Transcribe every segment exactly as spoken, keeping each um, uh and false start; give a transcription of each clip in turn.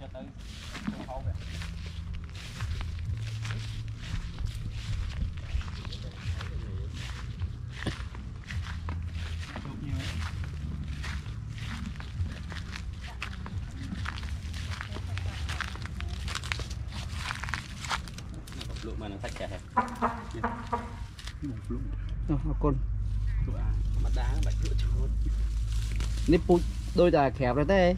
cho tới không hậu vậy lụa mà nó thạch cả con mặt đá bạch lụa chuột nếp pui đôi ta kẹp rồi thế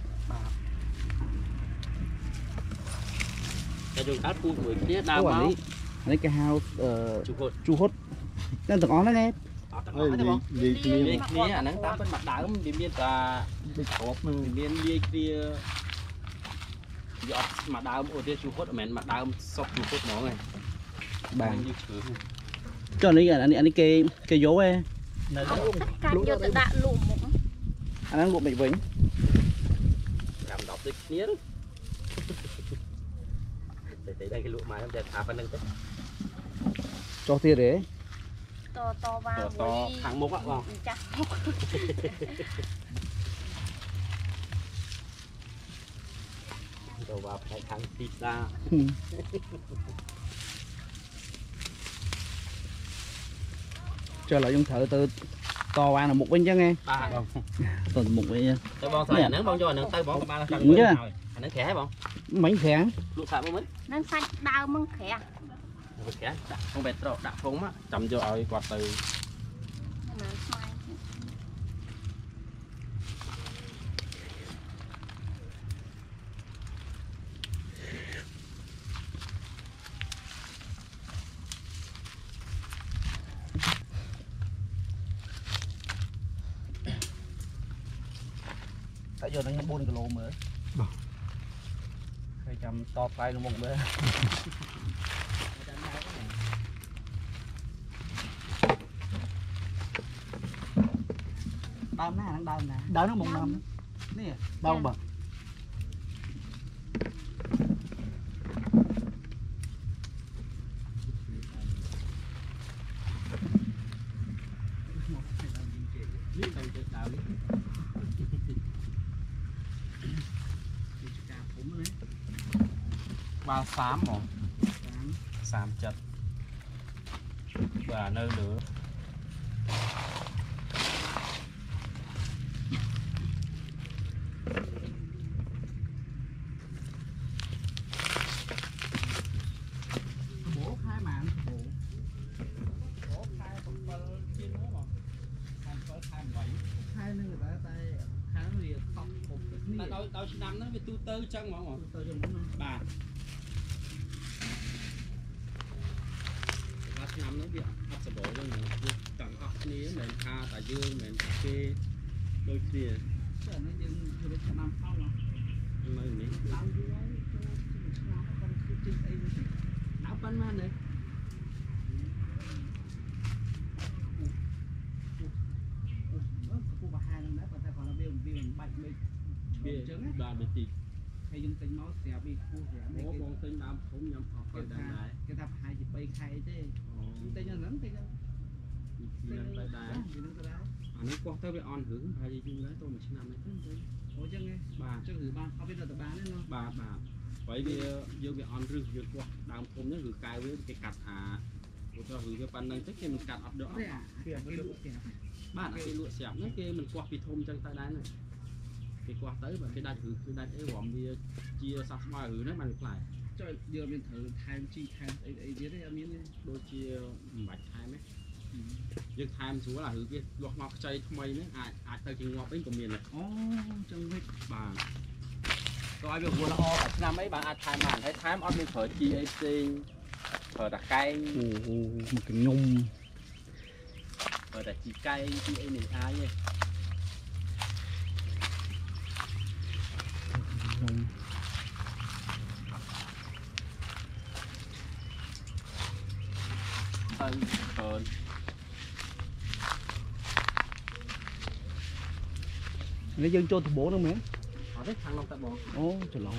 cái đường cát pui người kia đào máu lấy cái hao chu hốt chu hốt nên từng ngón đấy nè gì gì kia à nắng tám bên mặt đá cũng điểm biên ta điểm biên lia kia giọt mặt đá cũng ở chu hốt mền mặt đá cũng sọc chu hốt nó này bàn cho anh ấy anh anh ấy kê kê dấu ấy cắt vô tự đạn lụm anh đang lụm mình vĩnh làm đọc tích nhớ để thấy đây cái lụa máy em đẹp thả phần nâng tích cho tiền đấy to to vào to hàng mốc á không chắc đầu vào phải thắng thịt ra cho lại dùng thử từ to qua là một bên chứ nghe còn một bên tôi bong xài nắng bong cho nắng tay bong ba là đúng chưa nắng khẽ bong mấy khẽ lụa xài bong mấy nên xanh đau măng khẽ khẽ không bẹt trộn đạp phúng á chậm cho ơi quạt từ tại giờ nó bốn kilo mới hai trăm to tay nó mông bê đau nè đang đau nè đau nó mông năm nè đau bật ba xám một xám chật và nơi nữa bố hai mạng bố bố hai con phân chia nữa mà hai phân hai bảy hai nữa người ta tay hai nó liền không một ta đôi đôi năm nó bị tu tư chân mà mà tôi dùng nó bà năm nó bị áp sập bộ luôn nữa cẳng áp ní mình tha tại dương mình kê đôi kia nó dừng được năm phong rồi mấy miếng đau dưới ấy nó con trên đây áo ban man này cô bà hai lần đấy còn ta còn là biêu biêu bạch mình bia ba bia tì hay dùng tính nó sẽ bị khu sẽ bố con tính đam không nhầm học cái đam này cái thằng hai chỉ bay khai thế tay nó lớn tay nó tay đá anh ấy qua tới với on hưởng hay gì chung lấy tôi mình xin làm đấy ủa chứ nghe bà cho gửi ba không biết là tờ bán đấy nó bà bà vậy vì vô bị on rừng vừa qua đam không nó gửi cài với cái cặt à của cho gửi cái pan nâng tích thì mình cặt ọt đỡ bạn cái lụa xẻo nó kia mình qua bị thôm chân tay đá này thì qua tới và cái đai hử cái đai cái gồm đi chia sắp ngoài hử nó bằng lại cho giờ mình thử time chi time ấy ấy thế đấy em biết đôi chia bạch hai mấy nhưng time số là hử kia lọt ngọc chay mây nữa ai ai tới cái ngọc ấy của miền này ô trong vịt bà coi việc vừa là o ở năm mấy bạn ai time mà thấy time on đi phở chi ấy xinh phở đặc cay một cái nhung phở đặc chi cay chi ấy mình ai vậy thân hờn lấy dân cho bố nó mấy họ thích thằng long tại bò ô trời lộn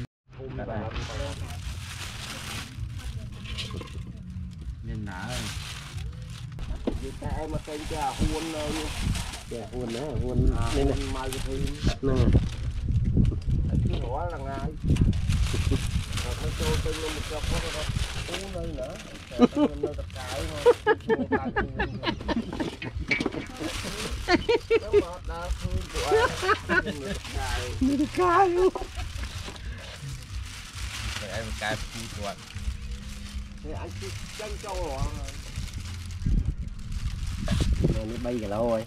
nên nã người ta em mà tên cha huôn cha huôn nữa huôn nên mai cái thứ nè cái rõ là ngay nó cho tôi luôn một cặp có đó uống nơi nữa nơi tập cãi thôi nó mà đã thương của Nó được cay luôn. để em cãi thương của thì anh chỉ chân châu rồi này nó bay cả lâu rồi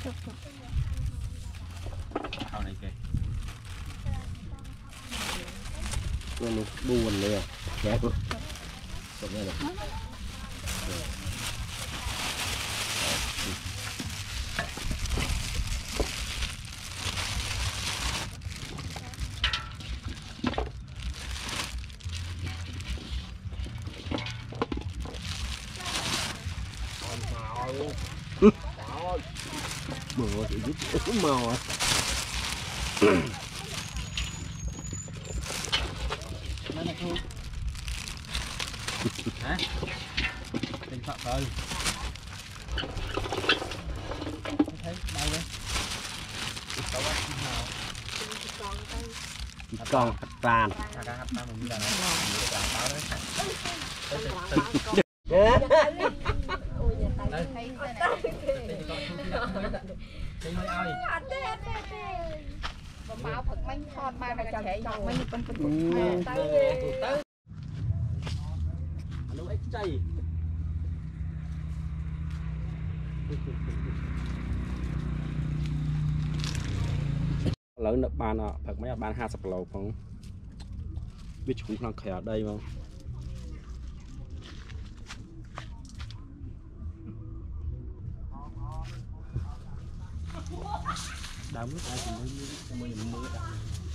Ao này kìa. nó buồnเลยแกกูตรงนี้เลยmàu thì giúp màu à Hả? Tình phạm rồi. Thấy đâu đây? Đâu á? Nào. con hạt tràn À đang hấp nam mình là nó. Là báo đấy. Đây mới ơi. Bao thật manh thon ba là chạy dọc manh con con Tới. Nó ít chay. Lớn được bàn ạ, thật mấy bàn hai sập lầu không biết chúng đang khỏe ở đây không đau mứt ai cũng mới mới mới đã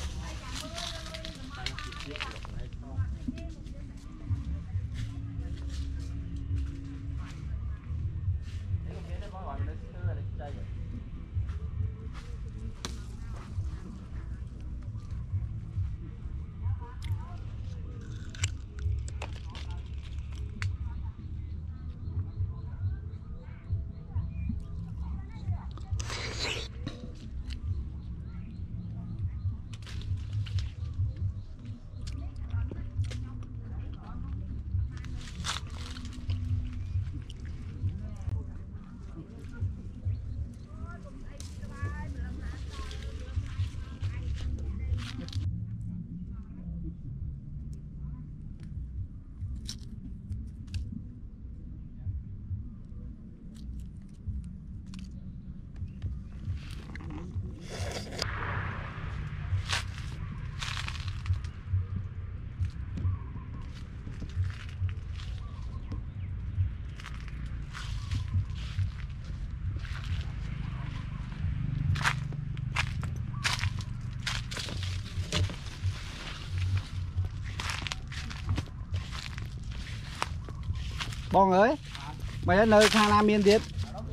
Bong ơi, mày ở nơi sang Nam Miên tiếp.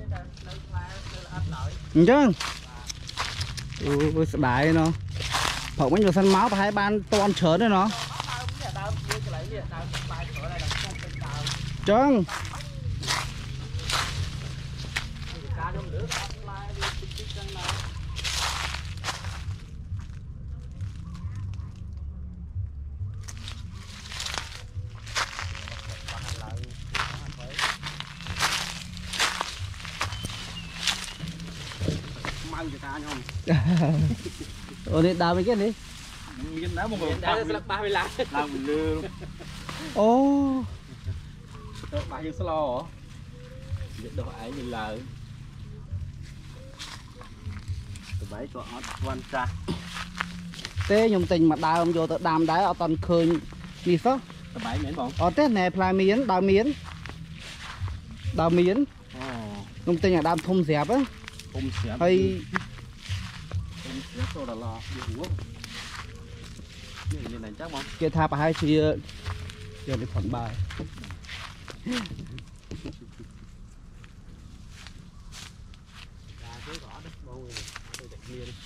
Chứ. Ui, đại nó. Phỏng mấy nhiều sân máu và hai ban toàn chớn đấy nó. Chứ. Mang cho ta không? Ủa đi đào mấy cái đi. Miên đá một người đá là ba mươi lá. Làm mình lương. Ô. Bà như slo hả? Đồ ấy mình là tụi bảy có ớt quan tra. Thế nhung tình mà đào vô tới đàm đá ở toàn khơi đi số. Tụi bảy miễn bọn. Ở tết này là miến, đào miến. Đào miến. Nhung tình là đàm thùng dẹp á. Thùng dẹp. Hay thùng dẹp rồi là lò đi uống. Như này chắc không? kia tha bà hai chị giờ đi phận bài. Cái gõ đất bông này,